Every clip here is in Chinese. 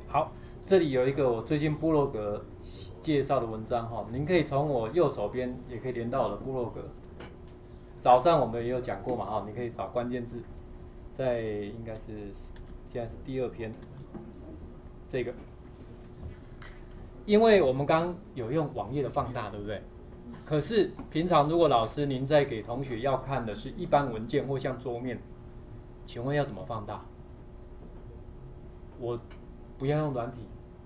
好，这里有一个我最近部落格介绍的文章哈，您可以从我右手边也可以连到我的部落格。早上我们也有讲过嘛哈，你可以找关键字，在应该是现在是第2篇，这个，因为我们刚有用网页的放大，对不对？可是平常如果老师您在给同学要看的是一般文件或像桌面，请问要怎么放大？我不要用软体，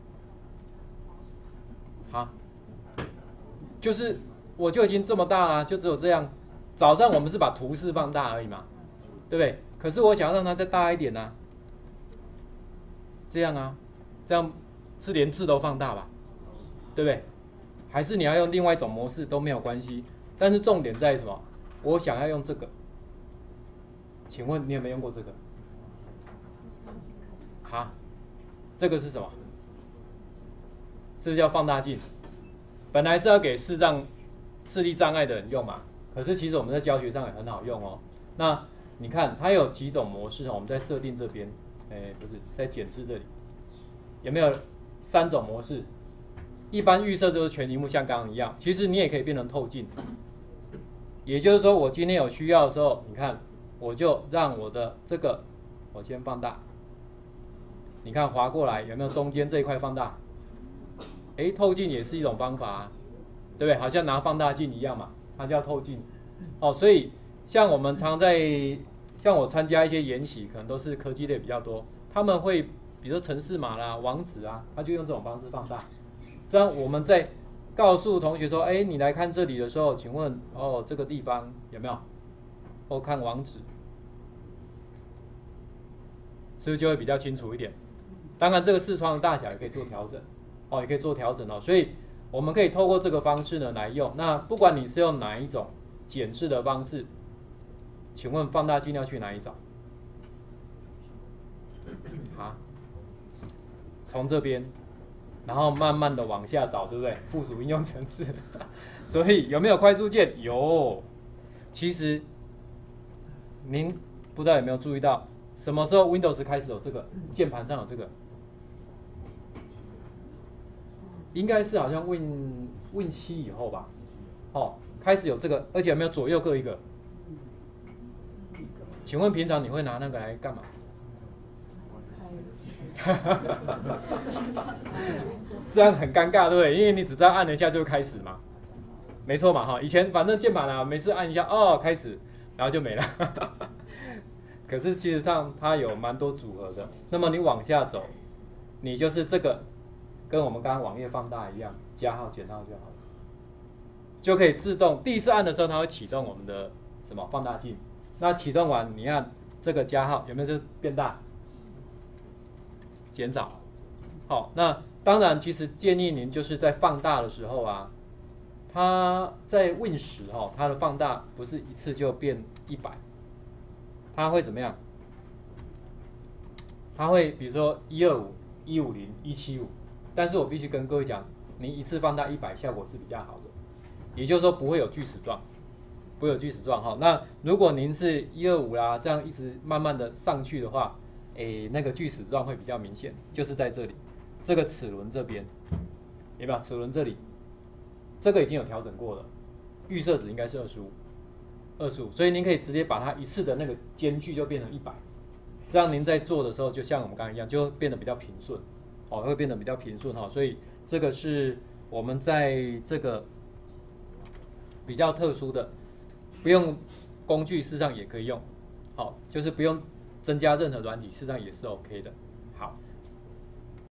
好，就是我就已经这么大啦，就只有这样。早上我们是把图示放大而已嘛，对不对？可是我想要让它再大一点啊，这样啊，这样是连字都放大吧，对不对？还是你要用另外一种模式都没有关系，但是重点在于什么？我想要用这个，请问你有没有用过这个？好，这个是什么？是不是叫放大镜？本来是要给视力障碍的人用嘛，可是其实我们在教学上也很好用哦。那你看它有几种模式哦，我们在设定这边，不是在检视这里，有没有3种模式？一般预设就是全萤幕像刚刚一样，其实你也可以变成透镜。也就是说，我今天有需要的时候，你看我就让我的这个我先放大，你看滑过来有没有中间这一块放大？透镜也是一种方法啊，对不对？好像拿放大镜一样嘛，它叫透镜。哦，所以像我们常像我参加一些研习，可能都是科技类比较多，他们会比如说程式码啦、网址啊，他就用这种方式放大。这样我们在告诉同学说，你来看这里的时候，请问这个地方有没有？或看网址，是不是就会比较清楚一点？当然，这个视窗的大小也可以做调整，也可以做调整哦。所以我们可以透过这个方式呢来用。那不管你是用哪一种检视的方式，请问放大镜要去哪里找？好，从这边，然后慢慢的往下找，对不对？附属应用程式。所以有没有快速键？有。其实您不知道有没有注意到，什么时候 Windows 开始有这个键盘上有这个？应该是好像 Win7 以后吧，开始有这个，而且有没有左右各一个？请问平常你会拿那个来干嘛？这样很尴尬，对不对？因为你只知道按了一下就开始嘛，没错嘛，以前反正键盘啊，每次按一下，开始，然后就没了。可是其实上它有蛮多组合的，那么你往下走，你就是这个。跟我们刚刚网页放大一样，加号减号就好了，就可以自动第一次按的时候，它会启动我们的什么放大镜。那启动完，你按这个加号，有没有就变大、减少？好，那当然，其实建议您就是在放大的时候啊，它在 Win10它的放大不是一次就变100，它会怎么样？它会比如说125、150、175。但是我必须跟各位讲，你一次放大100，效果是比较好的，也就是说不会有锯齿状，不会有锯齿状哈。那如果您是125啦，这样一直慢慢的上去的话，那个锯齿状会比较明显，就是在这里，这个齿轮这边，有没有？齿轮这里，这个已经有调整过了，预设值应该是25，所以您可以直接把它一次的那个间距就变成100，这样您在做的时候，就像我们刚刚一样，就会变得比较平顺。会变得比较平顺哈，所以这个是我们在这个比较特殊的，不用工具，事实上也可以用，就是不用增加任何软体，事实上也是 OK 的。好，